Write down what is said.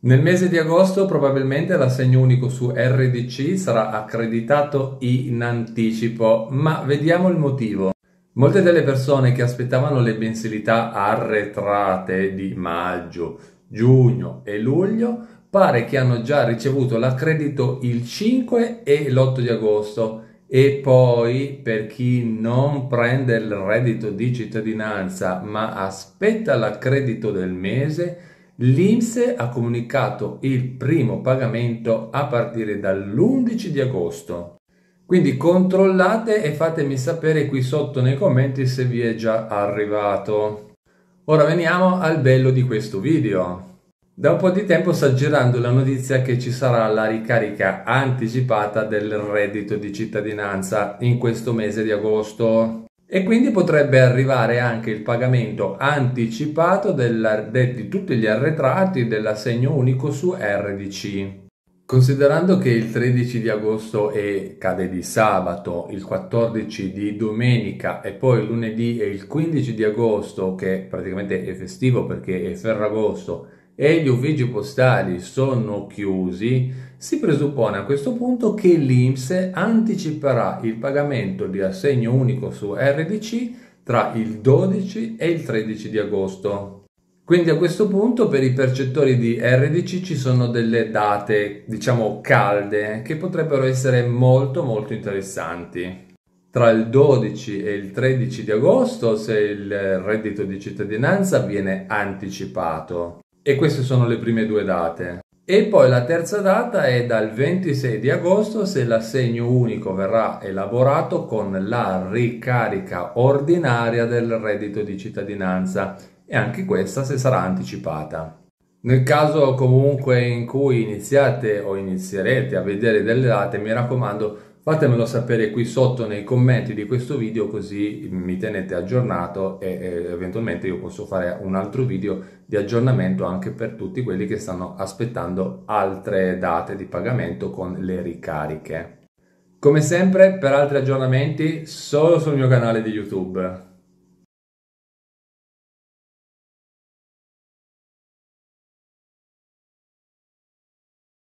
Nel mese di agosto probabilmente l'assegno unico su RDC sarà accreditato in anticipo, ma vediamo il motivo. Molte delle persone che aspettavano le mensilità arretrate di maggio, giugno e luglio pare che hanno già ricevuto l'accredito il 5 e l'8 di agosto. E poi, per chi non prende il reddito di cittadinanza ma aspetta l'accredito del mese, l'INPS ha comunicato il primo pagamento a partire dall'11 di agosto. Quindi controllate e fatemi sapere qui sotto nei commenti se vi è già arrivato. Ora veniamo al bello di questo video. Da un po' di tempo sta girando la notizia che ci sarà la ricarica anticipata del reddito di cittadinanza in questo mese di agosto e quindi potrebbe arrivare anche il pagamento anticipato di tutti gli arretrati dell'assegno unico su RDC. Considerando che il 13 di agosto cade di sabato, il 14 di domenica e poi lunedì e il 15 di agosto, che praticamente è festivo perché è Ferragosto, e gli uffici postali sono chiusi, si presuppone a questo punto che l'INPS anticiperà il pagamento di assegno unico su RDC tra il 12 e il 13 di agosto. Quindi a questo punto per i percettori di RDC ci sono delle date, diciamo, calde, che potrebbero essere molto molto interessanti. Tra il 12 e il 13 di agosto, se il reddito di cittadinanza viene anticipato. E queste sono le prime due date. E poi la terza data è dal 26 di agosto se l'assegno unico verrà elaborato con la ricarica ordinaria del reddito di cittadinanza e anche questa se sarà anticipata. Nel caso comunque in cui iniziate o inizierete a vedere delle date, mi raccomando, fatemelo sapere qui sotto nei commenti di questo video, così mi tenete aggiornato e eventualmente io posso fare un altro video di aggiornamento anche per tutti quelli che stanno aspettando altre date di pagamento con le ricariche. Come sempre, per altri aggiornamenti solo sul mio canale di YouTube.